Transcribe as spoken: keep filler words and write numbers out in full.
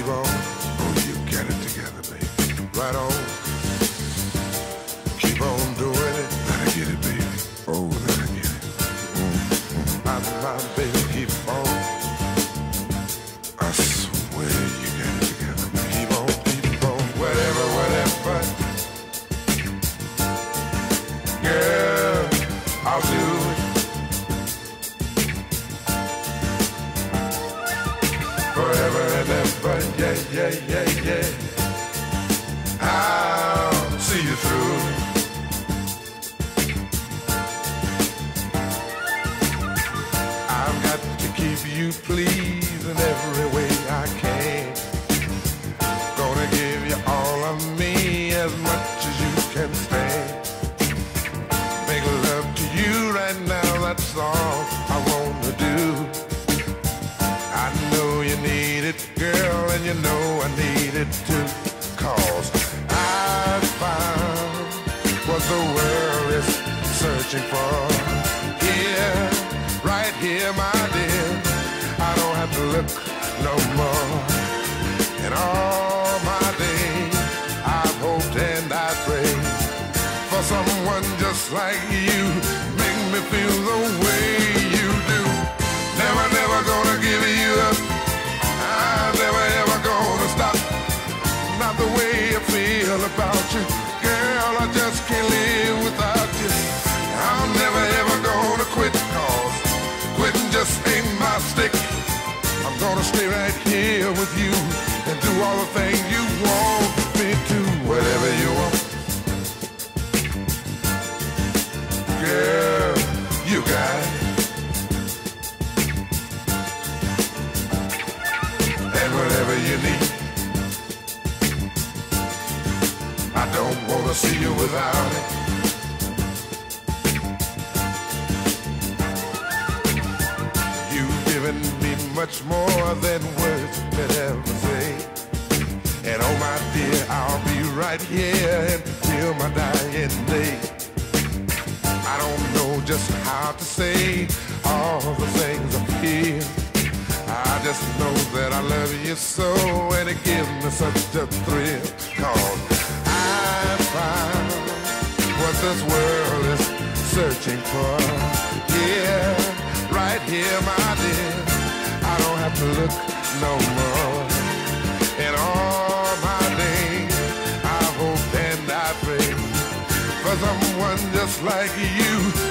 keep on. Oh, you get it together, baby. Right on. Keep on doing it. Let her get it, baby. Oh, let her get it. Mm-hmm. My, my baby, keep on. I swear you get it together. Keep on, keep on. Whatever, whatever. Girl, I'll do it. Forever and ever, yeah, yeah, yeah, yeah. I'll see you through. I've got to keep you pleased in every way I can. Gonna give you all of me as much as you can stand. Make love to you right now, that's all I wanna do. I know you need it, girl, and you know I need it too. Cause I found what the world is searching for. Here, right here, my dear, I don't have to look no more. In all my days, I've hoped and I prayed for someone just like you. Make me feel the way you do. Never, never gonna give you up. I'm never ever gonna stop. Not the way I feel about you, girl, I just can't live without you. I'm never ever gonna quit, cause quitting just ain't my stick. I'm gonna stay right here with you and do all the things you want me to. Whatever you want, girl, you got it. And whatever you need, I don't wanna see you without it. You've given me much more than words could ever say. And oh my dear, I'll be right here until my dying day. I don't know just how to say all the things I feel. I just know that I love you so, and it gives me such a thrill. Cause I found what this world is searching for. Yeah, right here, my dear, I don't have to look no more. In all my days, I hope and I pray for someone just like you.